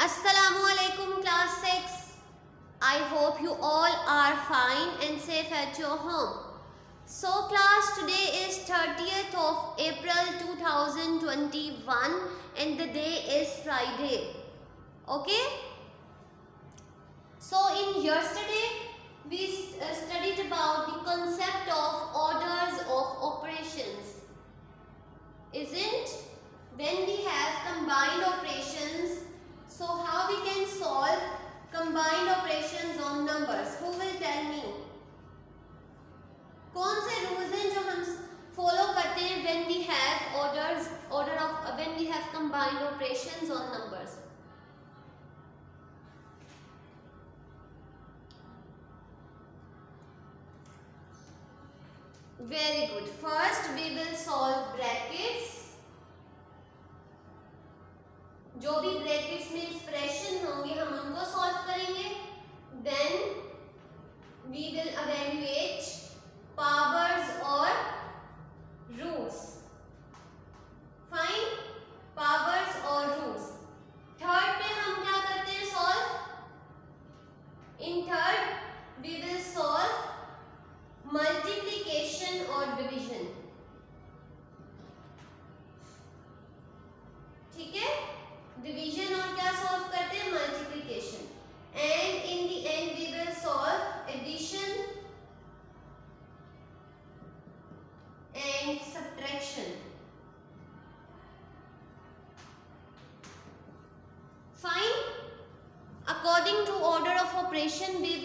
Assalamualaikum class 6. I hope you all are fine and safe at your home. So class, today is 30th of April 2021 and the day is Friday. Okay? So in yesterday we studied about the concept of orders of operations. Isn't? When we have combined operations, so how we can solve combined operations on numbers? Who will tell me? कौन से rules हैं जो हम follow करते हैं when we have when we have combined operations on numbers? Very good. First we will solve brackets. जो भी brackets में एक्सप्रेशन होंगे हम उनको सॉल्व करेंगे. Then we will evaluate powers और रूट्स. फाइन, पावर्स और रूट्स. थर्ड पे हम क्या करते हैं solve? In third we will solve multiplication और डिवीजन. ठीक है, डिवीजन और क्या सॉल्व करते हैं? Multiplication. And in the end we will solve addition and subtraction. Fine. According to order of operation we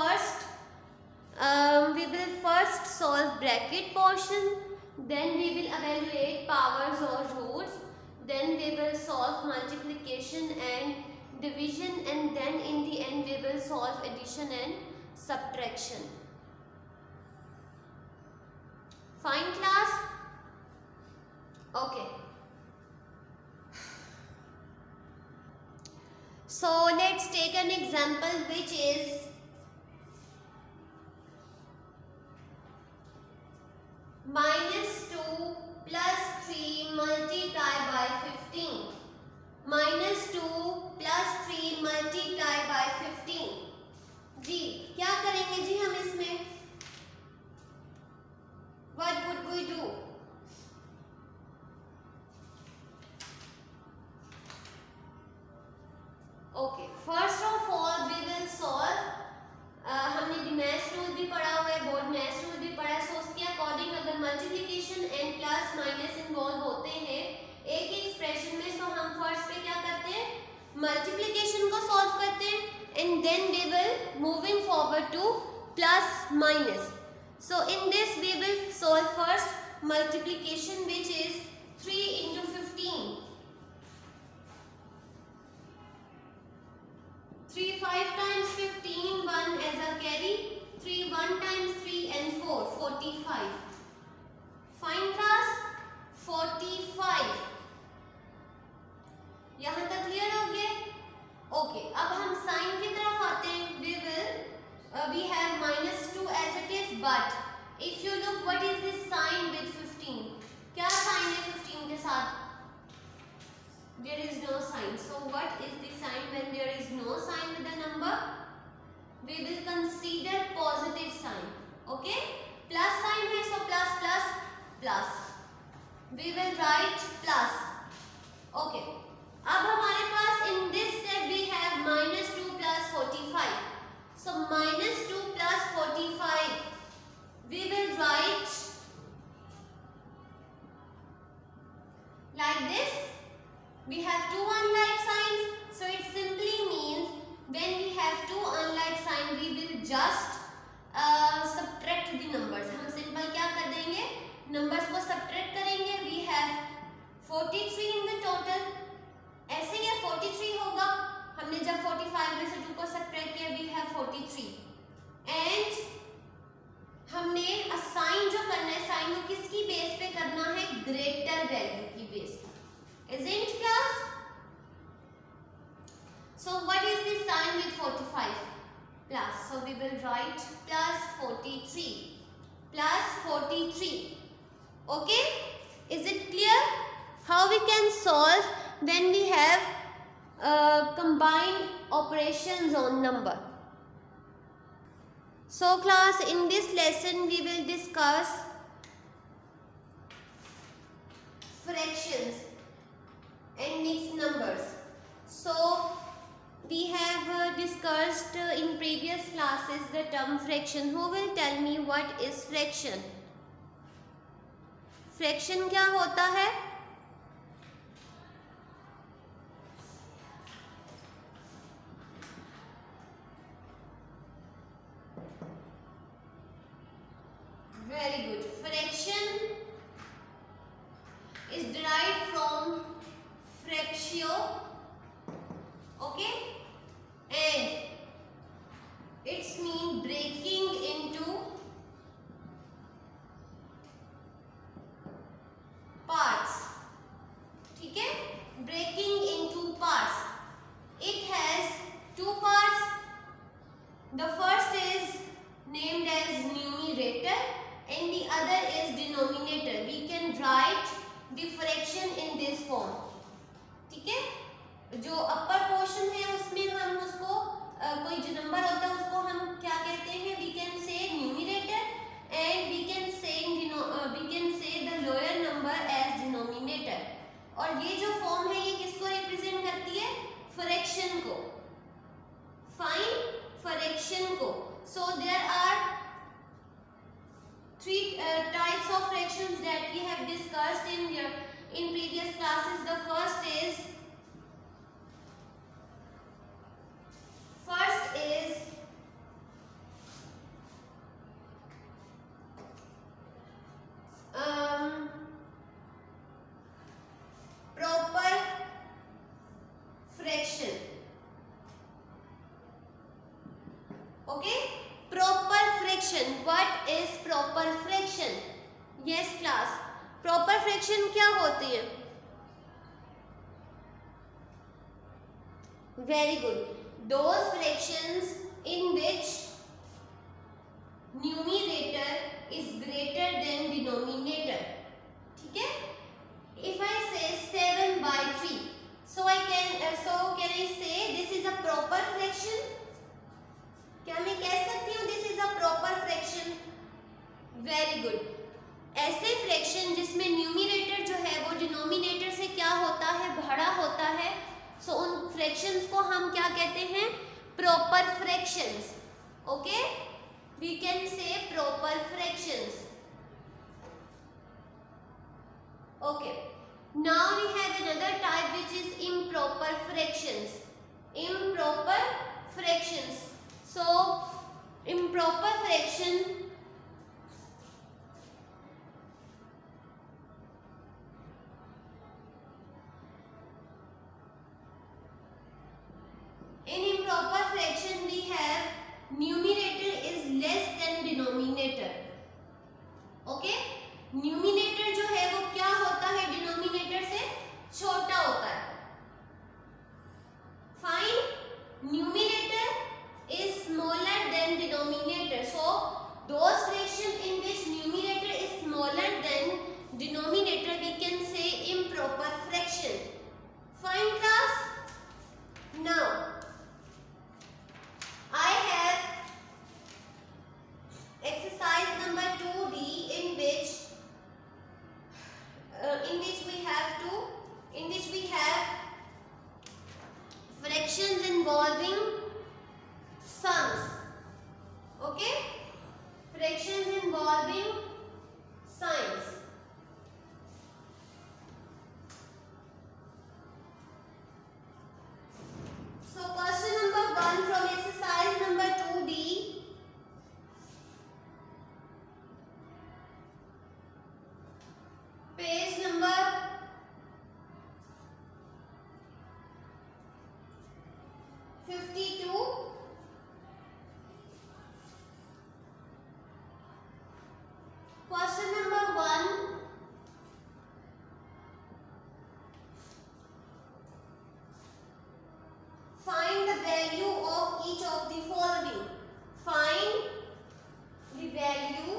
will first solve bracket portion, then we will evaluate powers or roots, then we will solve multiplication and division, and then in the end we will solve addition and subtraction. Fine class? Okay. So let's take an example which is -2 plus 3 multiplied by 15. -2 plus 3 multiplied by 15. जी क्या करेंगे जी हम इसमें? What would we do? Okay, first of all we will solve. हमने maths rule भी पढ़ा हुआ है, बोर्ड मैथ्स रूल भी पढ़ा है. सो उसके अकॉर्डिंग अगर multiplication and plus minus involve होते हैं एक ही एक्सप्रेशन में, सो हम फर्स्ट पे क्या करते हैं? मल्टीप्लिकेशन को सॉल्व करते हैं and then we will moving forward to plus minus. So in this we will solve first multiplication which is 3 into 15. 3 5 times 15, 1 as a carry, 3 1 times 3 and 4, 45. Fine class? 45. यहाँ तक clear हो गया? Okay, अब हम sign की तरफ आते हैं. We have -2 as it is, but if you look what is this sign with 15? क्या साइन है 15 के साथ? There is no sign. So what is the sign when there is no sign with the number? We will consider positive sign. Okay? Plus sign है, so plus plus plus. We will write plus. Okay. अब हमारे पास in this step we have -2 plus 45. So -2 plus 45. We will write like this. We have two unlike signs, so it simply means when we have two unlike signs, we will just subtract the numbers. हम simple क्या कर देंगे? numbers को subtract करेंगे. We have 43 in the total. ऐसे क्या 43 होगा? हमने जब 45 में से 2 को subtract किया, we have 43. And हमने assign जो करना है, sign को किसकी बेस पे करना है? greater value की बेस पे. Isn't class? So what is the sign with 45? Plus. So we will write plus 43. Plus 43. Okay? Is it clear? How we can solve when we have combined operations on number. So class, in this lesson we will discuss fractions and mixed numbers. So we have discussed in previous classes the term fraction. Who will tell me what is fraction? Fraction क्या होता है? Very good. Fraction is derived from fractio, okay, and its mean breaking into parts. ठीक है, breaking into parts. It has two parts. The first is named as numerator and the other is denominator. We can write the fraction in this form. ठीक है, जो upper portion है उसमें हम उसको कोई जो नंबर होता है उसको हम क्या कहते हैं? We can say numerator and we can say the lower number as denominator. और ये जो फॉर्म है ये किसको रिप्रेजेंट करती है? फ्रैक्शन को. फाइन, फ्रैक्शन को. So there are three types of fractions that we have discussed in previous classes. The first is proper fraction. Okay, proper fraction. What is proper fraction? Yes class, proper fraction क्या होती है? Very good. Those fractions in which numerator is greater than denominator. ठीक है? If I say 7/3, so can I say this is a proper fraction? क्या मैं कह सकती हूँ this is a proper fraction? Very good. ऐसे फ्रैक्शन जिसमें numerator जो है वो डिनोमिनेटर से क्या होता है? बड़ा होता है. सो उन फ्रैक्शंस को हम क्या कहते हैं? Proper fractions. Okay, we can say proper fractions. Okay, now we have another type which is improper fractions. Improper fractions. So improper fraction in improper fraction we have numerator is less than denominator. Okay, numerator जो है वो क्या होता है? denominator से छोटा होता है. Fine, numerator is smaller than denominator. So those fraction in which numerator is smaller than denominator we can say improper fraction. Fine class. Now I have exercise number 2D in which we have fractions involving sums. Okay, fractions involving signs. So question number 1 from exercise number 2D. Page number 52. Question number 1. Find the value of each of the following. Find the value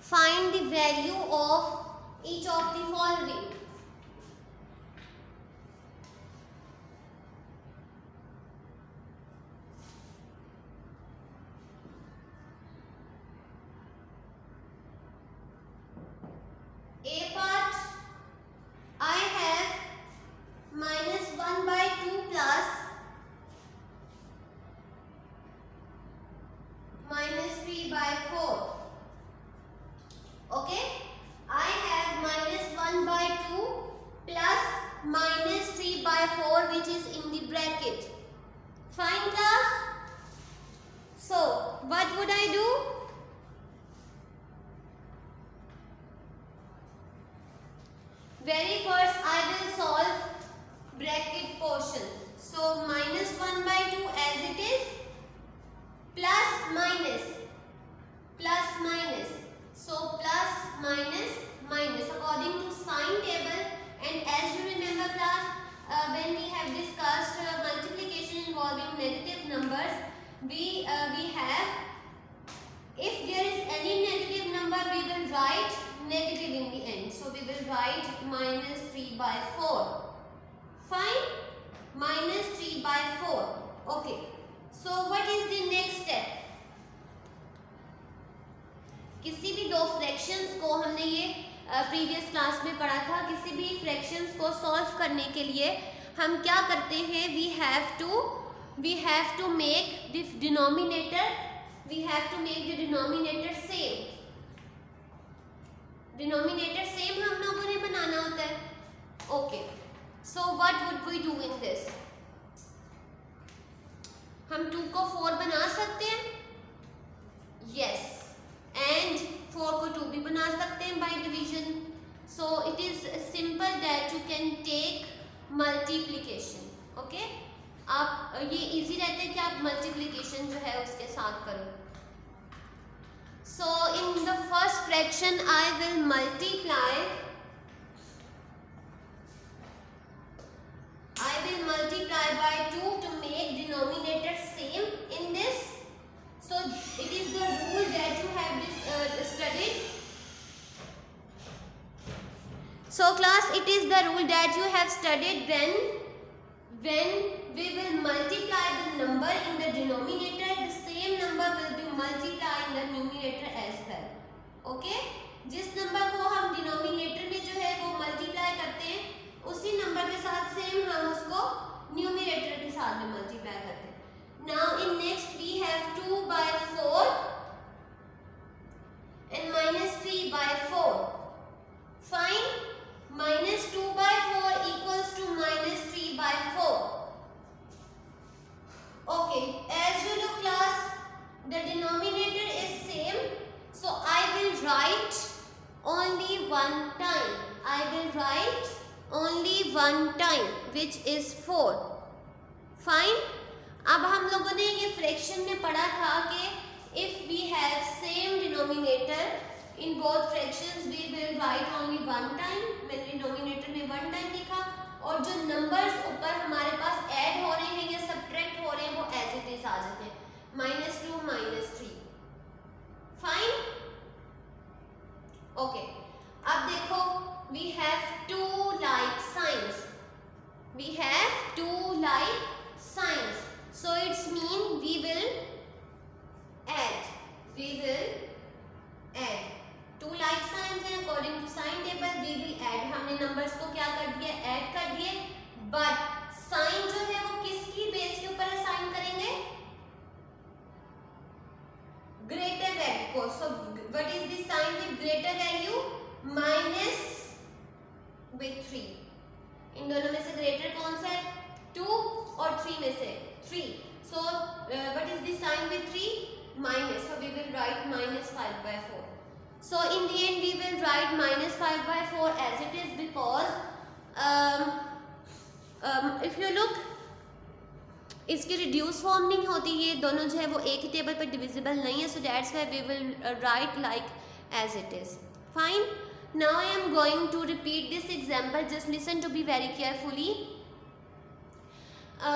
find the value of each of the following. A part, I have minus 1 by 2 plus minus 3 by 4. Okay, I have minus 1 by 2 plus minus 3 by 4, which is in the bracket. Fine, class? So what would I do? Very first I will solve bracket portion. So minus 1 by 2 as it is, plus minus, plus minus. So plus minus minus according to sign table. And as you remember class, when we have discussed multiplication involving negative numbers, we have, if there is any negative number, we will write negative in the end. So we will write minus 3 by 4. Fine? Minus 3 by 4. Okay. So what is the next step? किसी भी दो fractions को, हमने ये previous class में पढ़ा था, किसी भी फ्रैक्शंस को सॉल्व करने के लिए हम क्या करते हैं? We have to make the denominator same. Denominator same हम लोगों ने बनाना होता है. Okay, so what would we do in this? हम 2 को 4 बना सकते हैं. यस, एंड 4 को 2 भी बना सकते हैं by division. So it is simple that you can take multiplication. Okay, आप ये इजी रहता है कि आप मल्टीप्लिकेशन जो है उसके साथ करो. So in the first fraction I will multiply by 2 to make denominator same in this. So it is the rule that you have studied. So class, it is the rule that you have studied when we will multiply the number in the denominator, the same number will be multiplied in the numerator as well. Okay? जिस नंबर को हम denominator में जो है वो multiply करते हैं, उसी नंबर के साथ सेम हम उसको न्यूमरेटर के साथ में मल्टीप्लाई करते हैं. Now in next we have 2 by 4 and minus 3 by 4. Fine? Minus 2 by 4 equals to minus 3 by 4. Okay, as you know class, the denominator is same, so I will write only one time. I will write only one time, which is 4. Fine? अब हम लोगों ने ये fraction में पढ़ा था कि if we have same denominator in both fractions, we will write only one time. मैंने denominator में one time लिखा, और जो numbers ऊपर हमारे पास add हो रहे हैं या subtract हो रहे हैं वो as it is आ जाते हैं. -2, -3. Fine? Okay. अब देखो, we have two like signs. We have two like signs. So it's mean we will add. We will add. Two like signs हैं, according to sign table we will add. हमने numbers को क्या कर दिया? Add कर दिए. But sign जो है वो किसकी बेस के ऊपर assign करेंगे? Greater value को. So what is the sign with greater value? Minus with 3. इन दोनों में से greater कौन सा है? 2 और 3 में से 3. So what is the sign with 3? Minus. So we will write -5 by 4. So in the end we will write -5 by 4 as it is, because if you look, इसकी रिड्यूस फॉर्म नहीं होती, ये दोनों जो है वो एक ही टेबल पर डिविजिबल नहीं है. So that's why we will write like as it is. Fine. Now I am going to repeat this example. Just listen to be very carefully.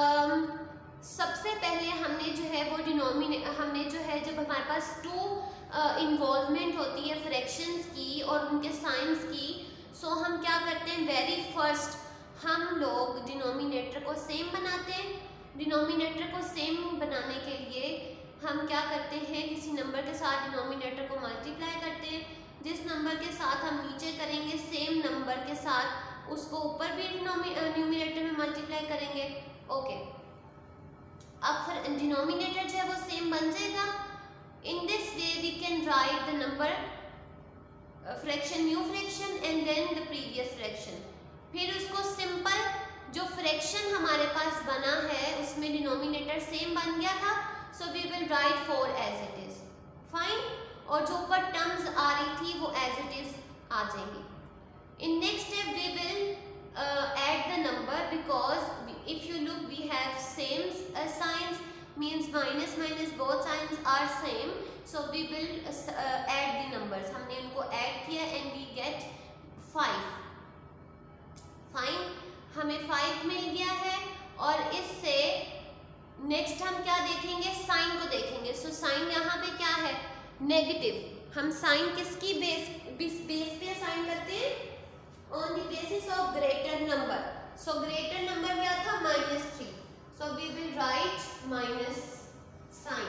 सबसे पहले हमने जो है वो हमने जो है, जब हमारे पास 2 इन्वॉल्वमेंट होती है फ्रैक्शंस की और उनके साइंस की, सो हम क्या करते हैं, वेरी फर्स्ट हम लोग डिनोमिनेटर को सेम बनाते हैं। डिनोमिनेटर को सेम बनाने के लिए हम क्या करते हैं, किसी नंबर के साथ डिनोमिनेटर को मल्टीप्लाई करते हैं। जिस नंबर के साथ हम नीचे करेंगे सेम नंबर के साथ उसको ऊपर भी न्यूमिनेटर में मल्टीप्लाई करेंगे। ओके, अब फिर डिनोमिनेटर जो है वो सेम बन जाएगा। In this way we can write the number fraction, new fraction and then the previous fraction. फिर उसको सिंपल, जो फ्रैक्शन हमारे पास बना है उसमें डिनोमिनेटर सेम बन गया था, so we will write 4 as it is, fine. और जो ऊपर टर्म्स आ रही थी वो एज इट इज आ जाएंगी। In next step we will add the number, because if you look we have same signs, means minus minus both signs are same, so we will add the numbers। हमने उनको add किया and we get 5, fine, हमें 5 मिल गया है। और इससे next हम क्या देखेंगे, साइन को देखेंगे। सो साइन यहाँ पे क्या है, नेगेटिव। हम साइन किसकी बेस पे साइन करते हैं, on the basis of greater number। so greater number क्या था, -3, so we will write minus sign।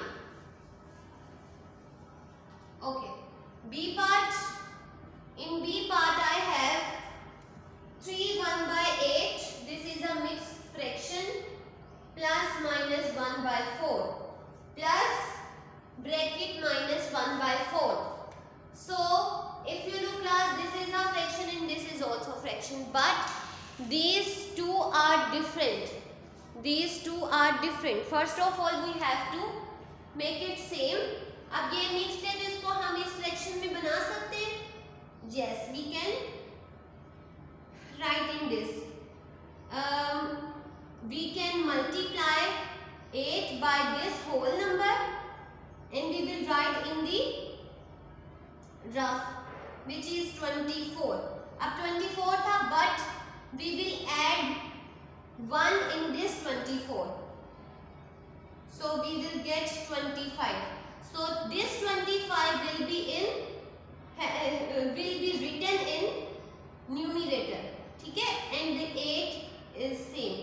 okay, B part, in B part I have 3 1/8, this is a mixed fraction, plus minus 1/4 plus bracket minus 1/4। so if you look class, this is a fraction and this is also fraction, but these two are different, these two are different। first of all we have to make it same। अब ये next है, इसको हम इस fraction में बना सकते हैं, yes we can write in this, we can multiply 8 by this whole number and we will write in the rough, which is 24। अब 24 था, but we will add 1 in this 24, so we will get 25। so this 25 will be written in numerator, ठीक है, and the 8 is same।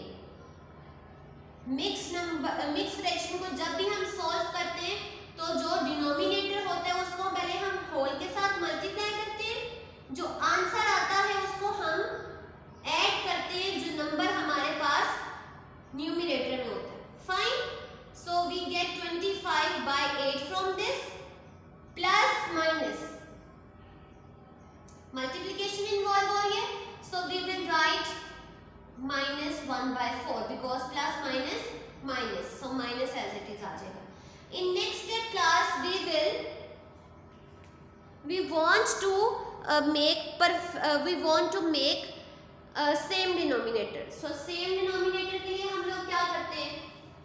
Mix fraction को जब भी हम solve करते हैं तो जो डिनोमिनेटर होता है उसको पहले हम होल के साथ मल्टीप्लाई करते हैं, जो आंसर आता है उसको हम ऐड करते हैं जो नंबर हमारे पास न्यूमिनेटर में होता है, fine. So we get 25/8 from this, plus minus multiplication involve हो रही है, so we will write -1/4 because plus minus minus, so minus as it is आ जाएगा। In next step class we want to make same denominator। so same denominator के लिए हम लोग क्या करते हैं,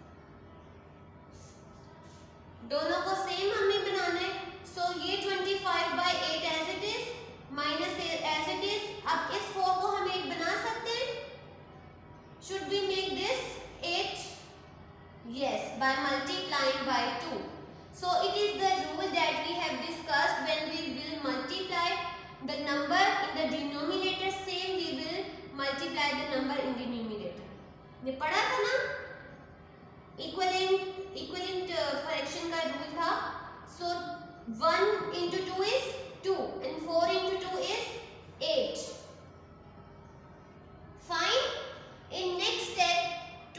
दोनों को सेम हमें बनाना है। so ये 25/8 as it is, minus as it is। अब इस 4 को हम 8 बना सकते हैं, should we make this 8? yes, by multiplying by 2। so it is the rule that we have discussed, when we will multiply the number in the denominator same, we will multiply the number in the numerator। ये पढ़ा था ना, equivalent fraction का rule था। so 1 into 2 is 2 and 4 into 2 is 8, fine। in next step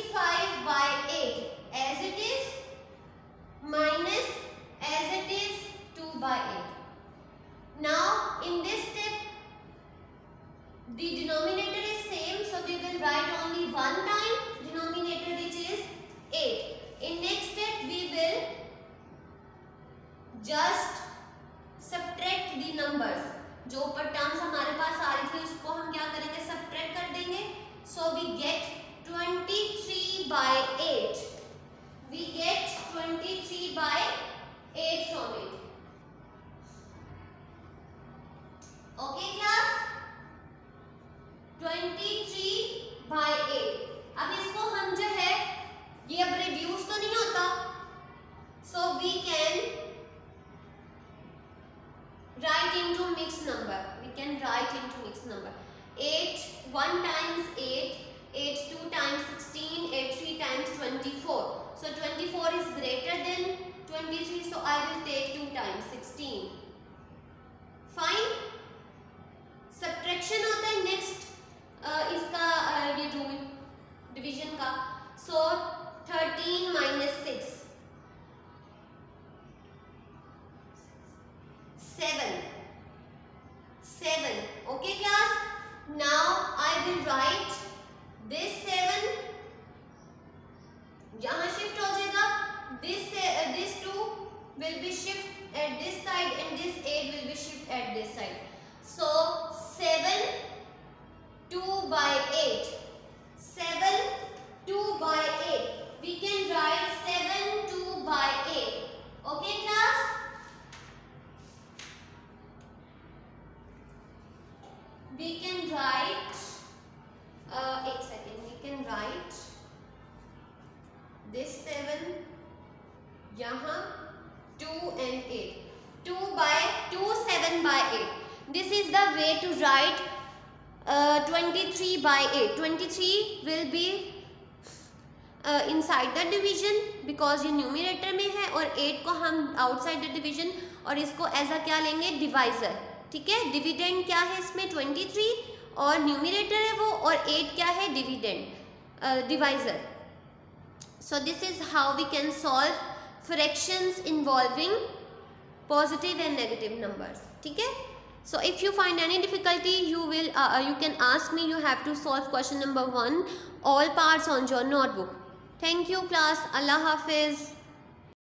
25/8 as it is minus as it is 2/8। now in this step the denominator is same, so we will write only one time denominator, which is 8। in next step we will just subtract the numbers, जो ऊपर terms हमारे पास आ रही थी उसको हम क्या करेंगे, subtract कर देंगे। so we get 23/8, we get 23/8 from it। okay class, 23/8। अब इसको हम जो है, ये अब रिड्यूस तो नहीं होता, so we can mixed number. We can write into mixed number. 8 1 times 8, 8 2 times 16, 8 3 times 24. So 24 is greater than 23, so I will take 2 times 16. Fine. Subtraction होता है next इसका ये rule division का. So 13 minus 6, 7. Okay class. Now I will write this 7 यहाँ shift हो जाएगा. This 2 will be shift at this side and this 8 will be shift at this side. So 7 2 by 8. 7 2 by 8. We can write 7 2 by 8. Okay class. We can write एक second. We can write this 7 यहाँ 2 and 8. 2 by 2 7 by 8. This is the way to write 23 by 8. 23 will be inside the division because ये numerator में है और 8 को हम outside the division और इसको एज अ क्या लेंगे डिवाइजर. ठीक है. डिविडेंड क्या है इसमें 23 और न्यूमरेटर है वो और 8 क्या है dividend divisor. So this is how we can solve fractions involving positive and negative numbers. ठीक है. So if you find any difficulty, you can ask me. You have to solve question number 1, all parts on your notebook. Thank you class. Allah Hafiz.